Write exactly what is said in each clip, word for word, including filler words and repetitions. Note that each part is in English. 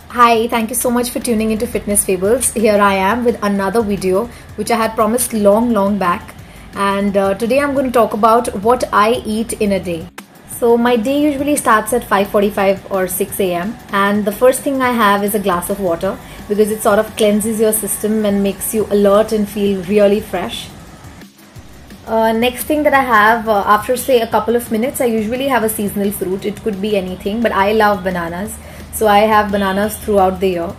Hi, thank you so much for tuning into Fitness Fables. Here I am with another video which I had promised long long back, and uh, today I'm going to talk about what I eat in a day. So my day usually starts at five forty-five or six a m and the first thing I have is a glass of water because it sort of cleanses your system and makes you alert and feel really fresh. Uh, next thing that I have uh, after say a couple of minutes, I usually have a seasonal fruit. It could be anything, but I love bananas. So I have bananas throughout the year.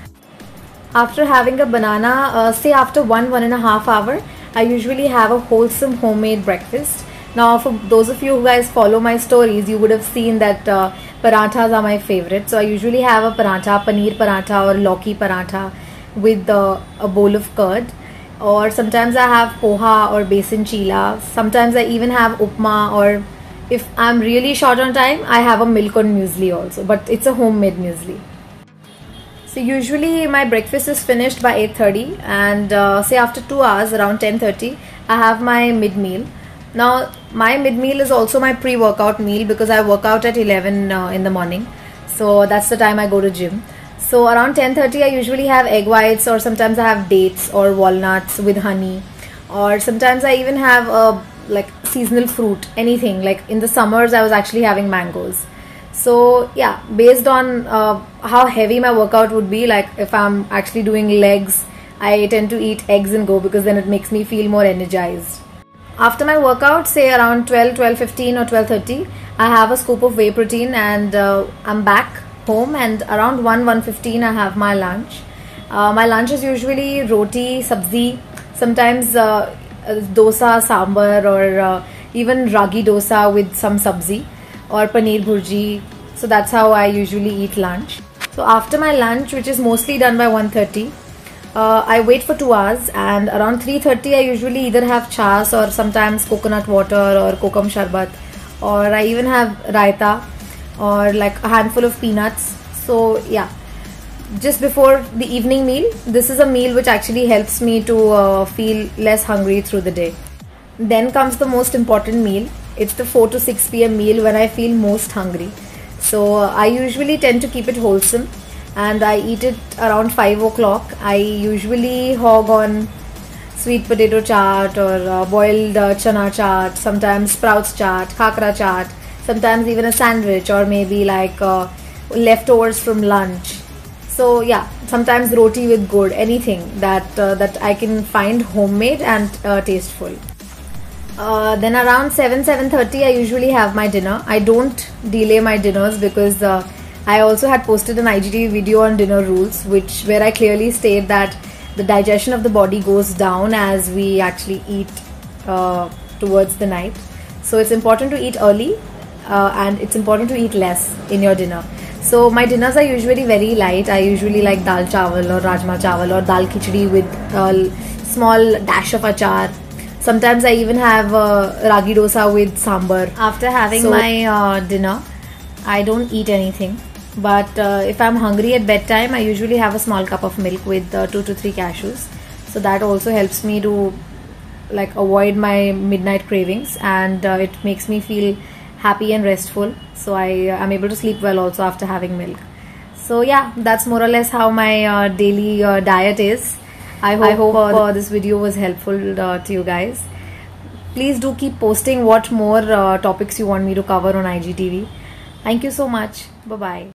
After having a banana, uh, say after one, one and a half hour, I usually have a wholesome homemade breakfast. Now for those of you who guys follow my stories, you would have seen that uh, parathas are my favorite. So I usually have a paratha, paneer paratha or lauki paratha with uh, a bowl of curd. Or sometimes I have poha or besan chila. Sometimes I even have upma, or if I'm really short on time, I have a milk on muesli also, but it's a homemade muesli. So usually my breakfast is finished by eight thirty, and uh, say after two hours around ten thirty I have my mid meal. Now my mid meal is also my pre-workout meal because I work out at eleven uh, in the morning, so that's the time I go to gym. So around ten thirty I usually have egg whites, or sometimes I have dates or walnuts with honey, or sometimes I even have a like seasonal fruit, anything. Like in the summers I was actually having mangoes. So yeah, based on uh, how heavy my workout would be, like if I'm actually doing legs, I tend to eat eggs and go because then it makes me feel more energized. After my workout, say around twelve, twelve fifteen or twelve thirty, I have a scoop of whey protein, and uh, I'm back home, and around one, one fifteen I have my lunch. Uh, my lunch is usually roti, sabzi, sometimes uh, dosa, sambar, or uh, even ragi dosa with some sabzi, or paneer bhurji. So that's how I usually eat lunch. So after my lunch, which is mostly done by one thirty, uh, I wait for two hours, and around three thirty I usually either have chas or sometimes coconut water or kokum sharbat, or I even have raita or like a handful of peanuts. So yeah, just before the evening meal, this is a meal which actually helps me to uh, feel less hungry through the day. Then comes the most important meal. It's the four to six p m meal when I feel most hungry. So uh, I usually tend to keep it wholesome, and I eat it around five o'clock. I usually hog on sweet potato chaat, or uh, boiled uh, chana chaat, sometimes sprouts chaat, khakra chaat, sometimes even a sandwich, or maybe like uh, leftovers from lunch. So yeah, sometimes roti with good, anything that uh, that I can find homemade and uh, tasteful. Uh, then around seven, seven thirty I usually have my dinner. I don't delay my dinners because uh, I also had posted an I G T V video on dinner rules, which where I clearly state that the digestion of the body goes down as we actually eat uh, towards the night. So it's important to eat early, uh, and it's important to eat less in your dinner. So my dinners are usually very light. I usually like dal chawal or rajma chawal or dal khichdi with a small dash of achar. Sometimes I even have uh, ragi dosa with sambar. After having so, my uh, dinner, I don't eat anything. But uh, if I'm hungry at bedtime, I usually have a small cup of milk with uh, two to three cashews. So that also helps me to like avoid my midnight cravings, and uh, it makes me feel happy and restful. So I am able to sleep well also after having milk. So yeah, that's more or less how my uh, daily uh, diet is. I hope, I hope uh, uh, this video was helpful uh, to you guys. Please do keep posting what more uh, topics you want me to cover on I G T V. Thank you so much. Bye bye.